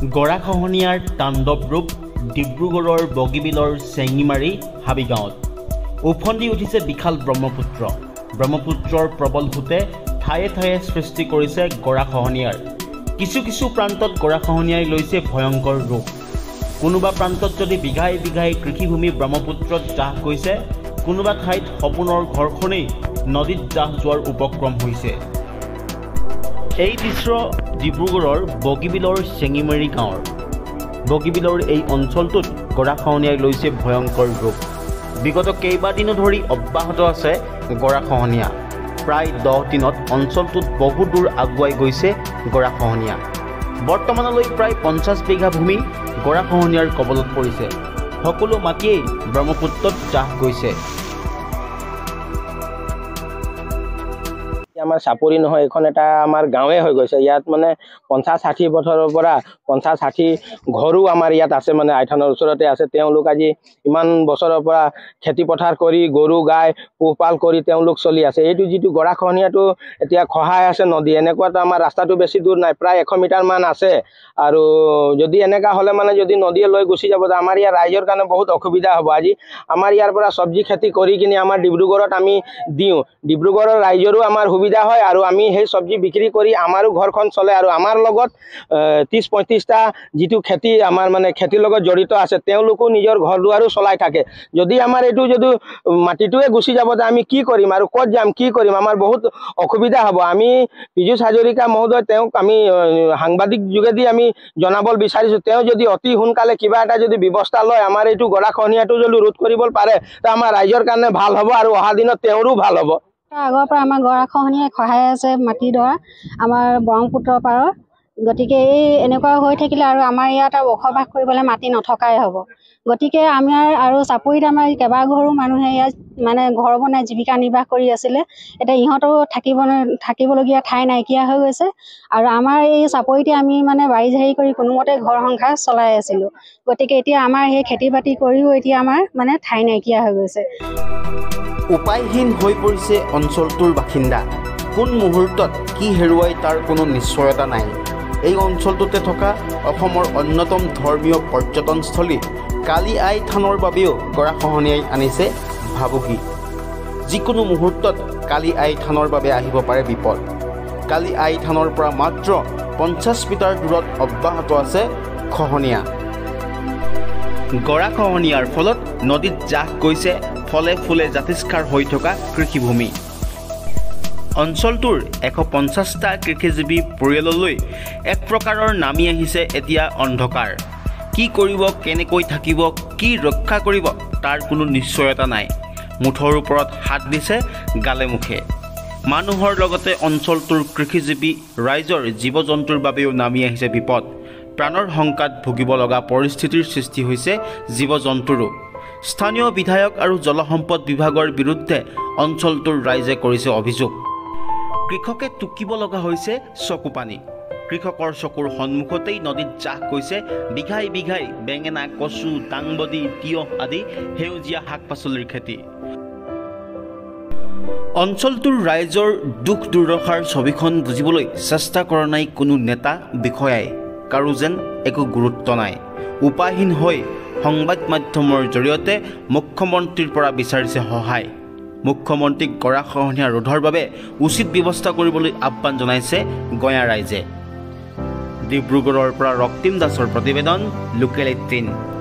গৰাখহনীয়াৰ তাণ্ডৱ ৰূপ ডিব্ৰুগড়ৰ বগীবিলৰ চেঙিমাৰী হাবিগাঁৱত উফন্দি উঠিছে বিশাল ব্ৰহ্মপুত্ৰৰ প্ৰবল সোঁতে ঠায়ে ঠায়ে সৃষ্টি কৰিছে গৰাখহনীয়াৰ কিছু প্ৰান্তত গৰাখহনীয়াই লৈছে ভয়ংকৰ ৰূপ কোনোবা প্ৰান্তত যদি বিঘাই বিঘাই কৃষিভূমি ব্ৰহ্মপুত্ৰত জাহ গৈছে কোনোবা ঠাইত সপোনৰ ঘৰখনেই নদীত জাহ যোৱাৰ উপক্ৰম হৈছে এই দৃশ্য ডিব্ৰুগড়ৰ বগীবিলৰ চেঙিমাৰী গাঁৱৰ বগীবিলৰ এই অঞ্চলটোত গৰাখহনীয়াই লৈছে ভয়ংকৰ ৰূপ বিগত কেইবাদিনো ধৰি অব্যাহত আছে গৰাখহনীয়া প্ৰায় 10 দিনত অঞ্চলটোত বহু দূৰ আগুৱাই গৈছে গৰাখহনীয়া বৰ্তমানলৈ প্ৰায় 50 বিঘা ভূমি গৰাখহনীয়াৰ কবলত পৰিছে সকলো মাটিয়েই ব্ৰহ্মপুত্ৰত জাহ গৈছে আমাৰ চাপৰি নহয় এখন এটা আমাৰ গাঁৱে হৈ গৈছে ইয়াত মানে 50-60 বছৰৰ পৰা 50-60 ঘৰো আমাৰ ইয়াত আছে মানে আইথানৰ ওচৰতে আছে তেওঁলোক আজি ইমান বছৰৰ পৰা খেতি পথাৰ কৰি গৰু গাই পোহপাল কৰি তেওঁলোক চলি আছে এইটো যিটো গৰাখহনীয়াটো এতিয়া খহাই আছে নদী এনেকুৱাটো আমাৰ ৰাস্তাটো বেছি দূৰ নাই প্ৰায় 100 মিটাৰ মান আছে আৰু যদি এনেকা হলে মানে যদি নদীয়ে লৈ গুচি যাব আমাৰ ইয়াৰ ৰাইজৰ কাৰণে বহুত অসুবিধা হ'ব আজি আমাৰ ইয়াৰ পৰা সবজি খেতি কৰি কিনি আমাৰ ডিব্ৰুগড়ত আমি দিওঁ ডিব্ৰুগড়ৰ ৰাইজৰো আমাৰ সুবিধা হয় আৰু আমি সেই সবজি বিক্ৰী কৰি আমাৰো ঘৰখন চলে আৰু আমাৰ লগত 30-35টা যিটো খেতি আমাৰ মানে খেতিৰ লগত জড়িত আছে তেওঁলোকো নিজৰ ঘৰ দুৱাৰো চলাই থাকে যদি আমাৰ এইটো যদি মাটিটোৱে গুচি যাব আমি কি কৰিম আৰু ক'ত যাম কি কৰিম আমাৰ বহুত অসুবিধা হ'ব আমি পীযুষ হাজৰিকা মহোদয় তেওঁক আমি সাংবাদিক যোগেদি আমি জনাবল বিচাৰিছো তেওঁ যদি অতি সোনকালে কিবা এটা যদি ব্যৱস্থা লয় আমাৰ এইটো গৰাখহনীয়াটো যদি ৰোধ কৰিব পাৰে তা আমাৰ ৰাইজৰ কাৰণে ভাল হ'ব আৰু অহা দিনত তেওঁৰো ভাল হ'ব আগৰ পৰা আমাৰ গৰাখহনীয়াই খহাই আছে মাটিডৰা আমাৰ ব্ৰহ্মপুত্ৰৰ পাৰৰ গতিকে এই এনেকুৱা হৈ থাকিলে আৰু আমাৰ ইয়াত বসবাস কৰিবলৈ মাটি নথকাই হ'ব গতিকে আমাৰ আৰু চাপৰিত আমাৰ কেইবাঘৰো মানুহে ইয়াত মানে ঘৰ বনাই জীৱিকা নিৰ্বাহ কৰি আছিলে এতিয়া ইহঁতো থাকিবলগীয়া ঠাই নাইকিয়া হৈ গৈছে আৰু আমাৰ এই চাপৰিতে আমি মানে বাৰী ঝাৰি কৰি কোনোমতে ঘৰ সংসাৰ চলাই আছিলোঁ গতিকে এতিয়া আমাৰ সেই খেতি বাতি কৰিও এতিয়া আমাৰ মানে ঠাই নাইকিয়া হৈ গৈছে উপায়হীন হৈ পৰিছে অঞ্চলটোৰ বাসিন্দা কোন মুহূৰ্তত কি হেৰুৱাই তাৰ কোনো নিশ্চয়তা নাই এই অঞ্চলটোতে থকা অসমৰ অন্যতম ধৰ্মীয় পৰ্যটনস্থলী কালি আই থানৰ বাবেও গৰাখহনীয়াই আনিছে ভাবুকি যিকোনো মুহূৰ্তত কালি আই থানৰ বাবে আহিব পাৰে বিপদ কালি আই থানৰ পৰা মাত্ৰ 50 মিটাৰ দূৰত অব্যাহত আছে খহনীয়া গৰাখহনীয়াৰ ফলত নদীত জাহ গৈছে ফলে ফুলে জাতিষ্কাৰ হৈ থকা কৃষিভূমি অঞ্চলটোৰ 150টা কৃষিজীৱী পৰিয়াললৈ এক প্ৰকাৰৰ নামি আহিছে এতিয়া অন্ধকাৰ কি কৰিব কেনেকৈ থাকিব কি ৰক্ষা কৰিব তাৰ কোনো নিশ্চয়তা নাই মুঠৰ ওপৰত হাত দিছে গালে মুখে মানুহৰ লগতে অঞ্চলটোৰ কৃষিজীৱী ৰাইজৰ জীৱ-জন্তুৰ বাবেও নামি আহিছে বিপদ প্ৰাণৰ শংকাত ভুগিব লগা পৰিস্থিতিৰ সৃষ্টি হৈছে জীৱ-জন্তুৰো স্থানীয় বিধায়ক আৰু জলসম্পদ বিভাগৰ বিৰুদ্ধে অঞ্চলটোৰ ৰাইজে কৰিছে অভিযোগ কৃষকে টুকিব লগা হৈছে চকুপানী কৃষকৰ চকুৰ সন্মুখতেই নদীত জাহ গৈছে বিঘাই বিঘাই বেঙেনা কচু দাংবডি তিয়হ আদি সেউজীয়া শাক-পাচলিৰ খেতি অঞ্চলটোৰ ৰাইজৰ দুখ দুৰ্দশাৰ ছবিখন বুজিবলৈ চেষ্টা কৰা নাই কোনো নেতা বিষয়াই কাৰো যেন একো গুৰুত্ব নাই উপায়হীন হৈ সংবাদ মাধ্যমৰ জৰিয়তে মুখ্যমন্ত্ৰীৰ পৰা বিচাৰিছে সহায় মুখ্যমন্ত্ৰীক গৰাখহনীয়া ৰোধৰ বাবে উচিত ব্যৱস্থা কৰিবলৈ আহ্বান জনাইছে গঞা ৰাইজে ডিব্ৰুগড়ৰ পৰা ৰক্তিম দাসৰ প্ৰতিবেদন লোকেল 18